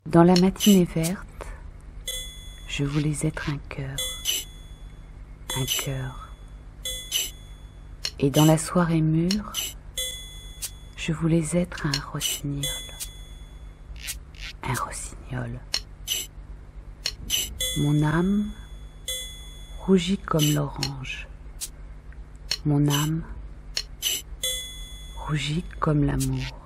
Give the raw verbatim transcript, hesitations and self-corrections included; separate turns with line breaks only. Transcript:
Dans la matinée verte, je voulais être un cœur, un cœur. Et dans la soirée mûre, je voulais être un rossignol, un rossignol. Mon âme rougit comme l'orange, mon âme rougit comme l'amour.